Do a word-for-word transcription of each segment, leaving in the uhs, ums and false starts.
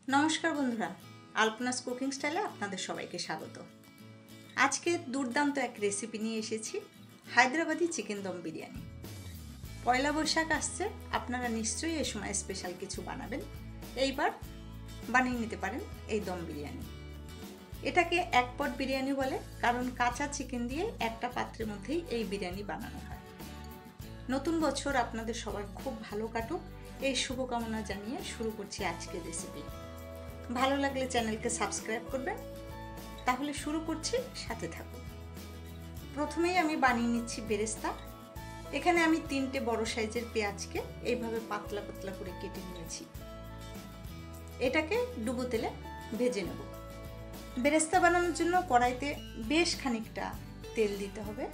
নমস্কার বন্ধুরা, আলপনাস কুকিং স্টাইলে আপনাদের সবাইকে স্বাগত। আজকে দুর্দান্ত এক রেসিপি নিয়ে এসেছি, হায়দ্রাবাদি চিকেন দম বিরিয়ানি। পয়লা বৈশাখ আসছে, আপনারা নিশ্চয়ই এই সময় স্পেশাল কিছু বানাবেন। এইবার বানিয়ে নিতে পারেন এই দম বিরিয়ানি। এটাকে এক পট বিরিয়ানি বলে, কারণ কাঁচা চিকেন দিয়ে একটা পাত্রের মধ্যেই এই বিরিয়ানি বানানো হয়। নতুন বছর আপনাদের সবার খুব ভালো কাটুক, এই শুভকামনা জানিয়ে শুরু করছি আজকের রেসিপি। ভালো লাগলে চ্যানেলকে সাবস্ক্রাইব করবেন। তাহলে শুরু করছি, সাথে থাকুন। প্রথমেই আমি বানিয়ে নিচ্ছি বেরেস্তা। এখানে আমি তিনটে বড় সাইজের পেঁয়াজকে এইভাবে পাতলা পাতলা করে কেটে নিয়েছি। এটাকে ডুবো তেলে ভেজে নেব। বেরেস্তা বানানোর জন্য কড়াইতে বেশ খানিকটা তেল দিতে হবে।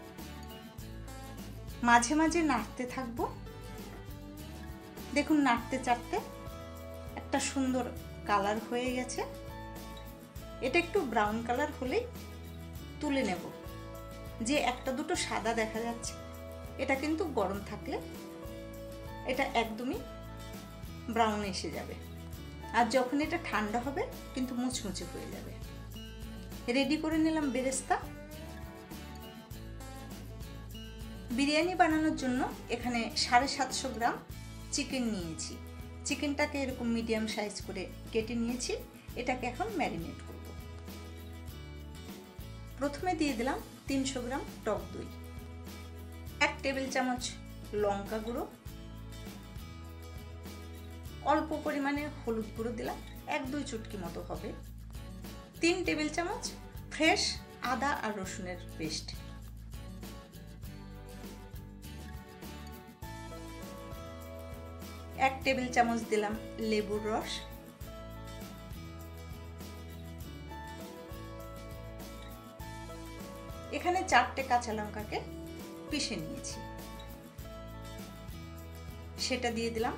মাঝে মাঝে নাড়তে থাকবো। দেখুন, নাড়তে চাড়তে একটা সুন্দর কালার হয়ে গেছে। এটা একটু ব্রাউন কালার হলেই তুলে নেব। যে একটা দুটো সাদা দেখা যাচ্ছে, এটা কিন্তু গরম থাকলে এটা একদমই ব্রাউন এসে যাবে, আর যখন এটা ঠান্ডা হবে কিন্তু মুচমুচে হয়ে যাবে। রেডি করে নিলাম বেরেস্তা। বিরিয়ানি বানানোর জন্য এখানে সাড়ে সাতশো গ্রাম চিকেন নিয়েছি। চিকেনটাকে এরকম মিডিয়াম সাইজ করে কেটে নিয়েছি। এটাকে এখন ম্যারিনেট করব। প্রথমে দিয়ে দিলাম তিনশো গ্রাম টক দই, এক টেবিল চামচ লঙ্কা গুঁড়ো, অল্প পরিমাণে হলুদ গুঁড়ো দিলাম, এক দুই চুটকি মতো হবে, তিন টেবিল চামচ ফ্রেশ আদা আর রসুনের পেস্ট, এক টেবিল চামচ দিলাম লেবুর রস, এখানে চারটে কাঁচা লঙ্কাকে পিষে নিয়েছি, সেটা দিয়ে দিলাম,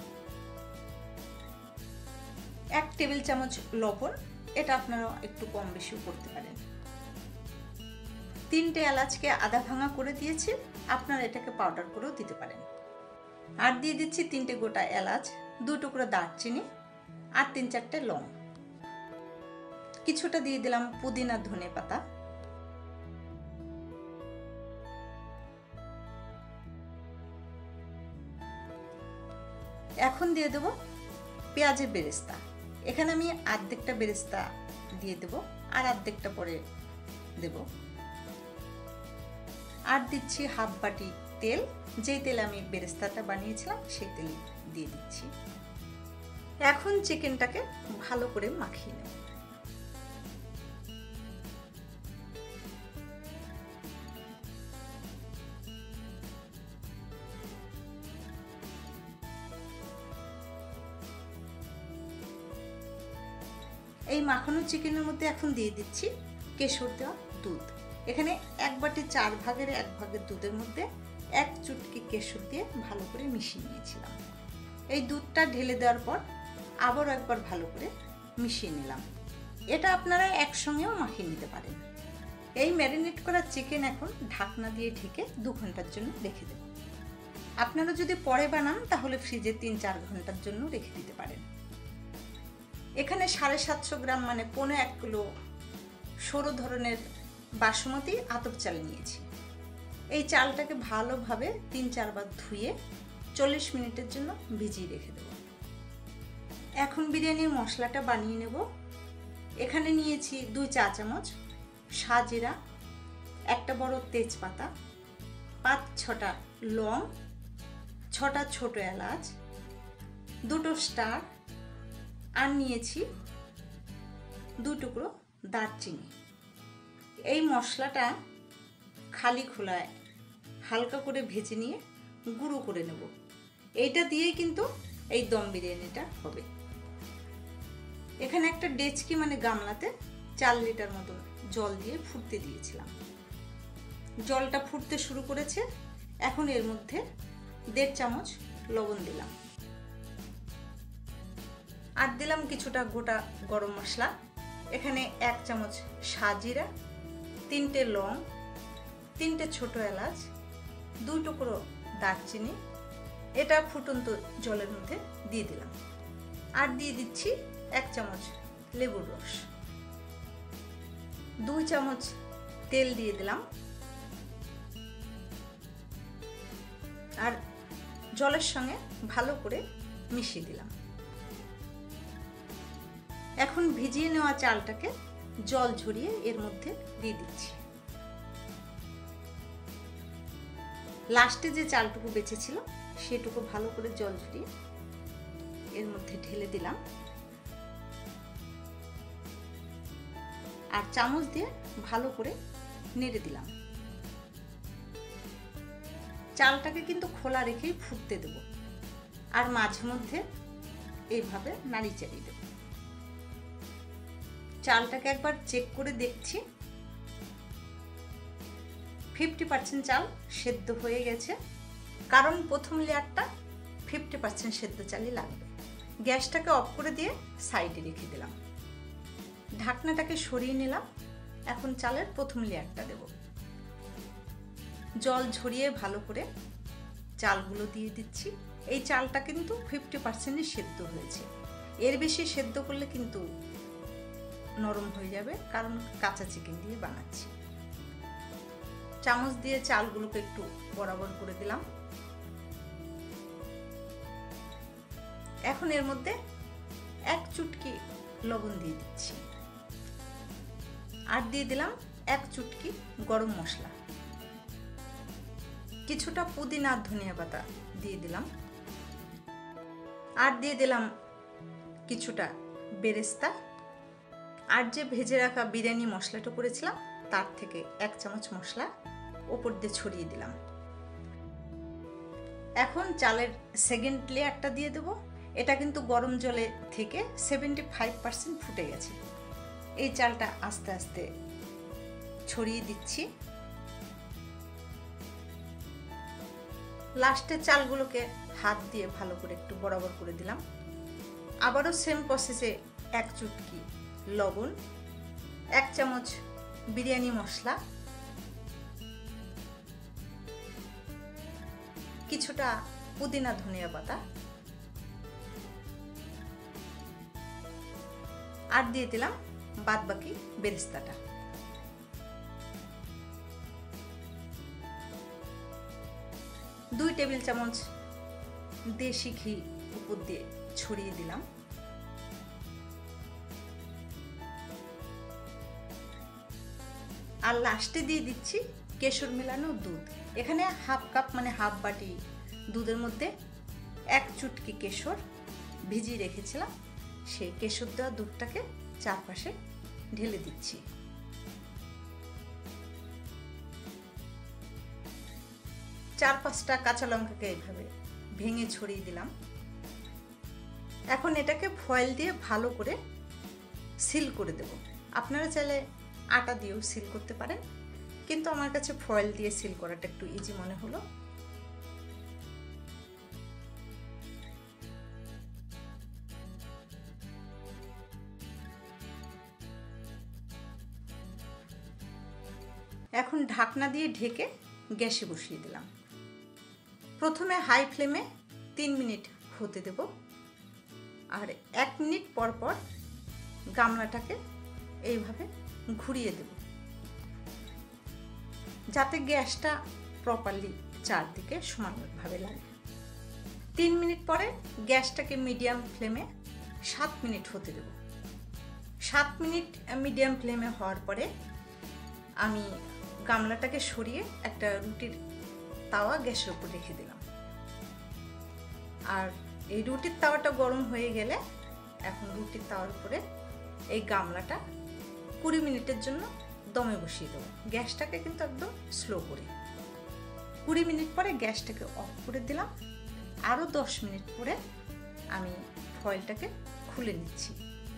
এক টেবিল চামচ লবণ, এটা আপনারা একটু কম বেশিও করতে পারেন, তিনটে এলাচকে আধা ভাঙা করে দিয়েছি, আপনারা এটাকে পাউডার করেও দিতে পারেন। আর দিয়ে দিচ্ছি তিনটে গোটা এলাচ, দু টুকরো দারচিনি আর তিন চারটে লং, কিছুটা দিয়ে দিলাম পুদিনা ধনে পাতা, এখন দিয়ে দেব পেঁয়াজের বেরেস্তা। এখানে আমি আর্ধেকটা বেরেস্তা দিয়ে দেব, আর আর্ধেকটা পরে দেব। আর দিচ্ছি হাফ বাটি তেল, যেই তেলে আমি বেরেস্তাটা বানিয়েছিলাম সেই তেল দিয়ে দিচ্ছি। এখন চিকেনটাকে ভালো করে মাখিয়ে নেব। এই মাখানো চিকেনের মধ্যে এখন দিয়ে দিচ্ছি কেশর দেওয়া দুধ। এখানে এক বাটি চার ভাগের এক ভাগের দুধের মধ্যে এক চুটকি কেশর দিয়ে ভালো করে মিশিয়ে নিয়েছিলাম। এই দুধটা ঢেলে দেওয়ার পর আবারও একবার ভালো করে মিশিয়ে নিলাম। এটা আপনারা একসঙ্গেও মাখিয়ে নিতে পারেন। এই ম্যারিনেট করা চিকেন এখন ঢাকনা দিয়ে ঢেকে দু ঘন্টার জন্য রেখে দেব। আপনারা যদি পরে বানান তাহলে ফ্রিজে তিন চার ঘন্টার জন্য রেখে দিতে পারেন। এখানে সাড়ে সাতশো গ্রাম মানে পৌনে এক কিলো সরু ধরনের বাসমতি আতপ চাল নিয়েছি। এই চালটাকে ভালোভাবে তিন চারবার ধুয়ে চল্লিশ মিনিটের জন্য ভিজিয়ে রেখে দেব। এখন বিরিয়ানির মশলাটা বানিয়ে নেব। এখানে নিয়েছি দুই চা চামচ সাজিরা, একটা বড় তেজপাতা, পাঁচ ছটা লং, ছটা ছোট এলাচ, দুটো স্টার, আর নিয়েছি দু টুকরো দারচিনি। এই মশলাটা খালি খোলায় হালকা করে ভেজে নিয়ে গুঁড়ো করে নেব। এইটা দিয়েই কিন্তু এই দম বিরিয়ানিটা হবে। এখানে একটা ডেচকি মানে গামলাতে চার লিটার মতন জল দিয়ে ফুটতে দিয়েছিলাম। জলটা ফুটতে শুরু করেছে। এখন এর মধ্যে দেড় চামচ লবণ দিলাম, আর দিলাম কিছুটা গোটা গরম মশলা। এখানে এক চামচ সাজিরা, তিনটে লং, তিনটে ছোট এলাচ, দু টুকরো দারচিনি, এটা ফুটন্ত জলের মধ্যে দিয়ে দিলাম। আর দিয়ে দিচ্ছি এক চামচ লেবুর রস, দুই চামচ তেল দিয়ে দিলাম, আর জলের সঙ্গে ভালো করে মিশিয়ে দিলাম। এখন ভিজিয়ে নেওয়া চালটাকে জল ঝরিয়ে এর মধ্যে দিয়ে দিচ্ছি। লাস্টে যে চালটুকু বেঁচেছিল সেটুকু ভালো করে জল ঝরিয়ে এর মধ্যে ঢেলে দিলাম, আর চামচ দিয়ে ভালো করে নেড়ে দিলাম। চালটাকে কিন্তু খোলা রেখেই ফুটতে দেব, আর মাঝে মধ্যে এইভাবে নাড়ি চাড়িয়ে দেব। চালটাকে একবার চেক করে দেখছি, ফিফটি পার্সেন্ট চাল সেদ্ধ হয়ে গেছে, কারণ প্রথম লেয়ারটা ফিফটি পার্সেন্ট সেদ্ধ চালই লাগবে। গ্যাসটাকে অফ করে দিয়ে সাইডে রেখে দিলাম, ঢাকনাটাকে সরিয়ে নিলাম। এখন চালের প্রথম লেয়ারটা দেব। জল ঝরিয়ে ভালো করে চালগুলো দিয়ে দিচ্ছি। এই চালটা কিন্তু ফিফটি পার্সেন্টই সেদ্ধ হয়েছে, এর বেশি সেদ্ধ করলে কিন্তু নরম হয়ে যাবে, কারণ কাঁচা চিকেন দিয়ে বানাচ্ছি। চামচ দিয়ে চালগুলোকে একটু বরাবর করে দিলাম। এখন এর মধ্যে এক চুটকি লবণ দিয়ে দিচ্ছি, আর দিয়ে দিলাম এক চুটকি গরম মশলা, কিছুটা পুদিনা আর ধনিয়া পাতা দিয়ে দিলাম, আর দিয়ে দিলাম কিছুটা বেরেস্তা, আর যে ভেজে রাখা বিরিয়ানি মশলাটা করেছিলাম তার থেকে এক চামচ মশলা ওপর দিয়ে ছড়িয়ে দিলাম। এখন চালের সেকেন্ড লেয়ারটা দিয়ে দেবো। এটা কিন্তু গরম জলে থেকে সেভেন্টি ফাইভ পার্সেন্ট ফুটে গেছে। এই চালটা আস্তে আস্তে ছড়িয়ে দিচ্ছি। লাস্টে চালগুলোকে হাত দিয়ে ভালো করে একটু বরাবর করে দিলাম। আবারও সেম প্রসেসে এক চুটকি লবণ, এক চামচ বিরিয়ানি মশলা, কিছুটা পুদিনা ধনিয়া পাতা, আর দিয়ে দিলাম বাদ বাকি বেরেস্তাটা। দুই টেবিল চামচ দেশি ঘি উপর দিয়ে ছড়িয়ে দিলাম। আর লাস্টে দিয়ে দিচ্ছি কেশর মেলানো দুধ। এখানে হাফ কাপ মানে হাফ বাটি দুধের মধ্যে এক চুটকি কেশর ভিজিয়ে রেখেছিলাম, সেই কেশর দেওয়া দুধটাকে চারপাশে ঢেলে দিচ্ছি। চার পাঁচটা কাঁচা লঙ্কাকে এইভাবে ভেঙে ছড়িয়ে দিলাম। এখন এটাকে ফয়েল দিয়ে ভালো করে সিল করে দেব। আপনারা চাইলে আটা দিয়েও সিল করতে পারেন, কিন্তু আমার কাছে ফয়েল দিয়ে সিল করাটা একটু ইজি মনে হলো। এখন ঢাকনা দিয়ে ঢেকে গ্যাসে বসিয়ে দিলাম। প্রথমে হাই ফ্লেমে তিন মিনিট হতে দেব, আর এক মিনিট পর পর গামলাটাকে এইভাবে ঘুরিয়ে দেব, যাতে গ্যাসটা প্রপারলি চারদিকে সমানভাবে লাগে। তিন মিনিট পরে গ্যাসটাকে মিডিয়াম ফ্লেমে সাত মিনিট হতে দেব। সাত মিনিট মিডিয়াম ফ্লেমে হওয়ার পরে আমি গামলাটাকে সরিয়ে একটা রুটির তাওয়া গ্যাসের উপর রেখে দিলাম। আর এই রুটির তাওয়াটা গরম হয়ে গেলে এখন রুটির তাওয়ার উপরে এই গামলাটা কুড়ি মিনিটের জন্য দমে বসিয়ে দেবো। গ্যাসটাকে কিন্তু একদম স্লো করে। কুড়ি মিনিট পরে গ্যাসটাকে অফ করে দিলাম। আরও দশ মিনিট পরে আমি ফয়েলটাকে খুলে নিচ্ছি।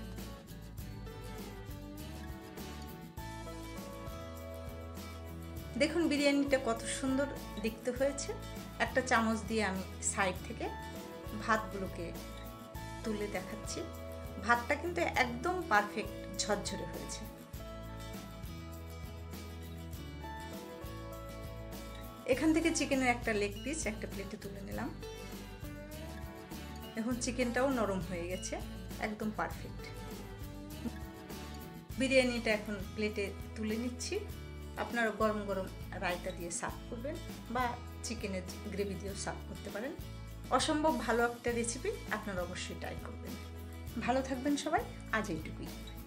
দেখুন বিরিয়ানিটা কত সুন্দর দেখতে হয়েছে। একটা চামচ দিয়ে আমি সাইড থেকে ভাতগুলোকে তুলে দেখাচ্ছি। ভাতটা কিন্তু একদম পারফেক্ট ঝরঝরে হয়েছে। এখান থেকে চিকেনের একটা লেগ পিস একটা প্লেটে তুলে নিলাম। এখন চিকেনটাও নরম হয়ে গেছে। একদম পারফেক্ট। বিরিয়ানিটা এখন প্লেটে তুলে নিচ্ছি। আপনারা গরম গরম রায়তা দিয়ে সার্ভ করবেন বা চিকেনের গ্রেভি দিয়েও সার্ভ করতে পারেন। অসম্ভব ভালো একটা রেসিপি, আপনারা অবশ্যই ট্রাই করবেন। ভালো থাকবেন সবাই, আজ এইটুকুই।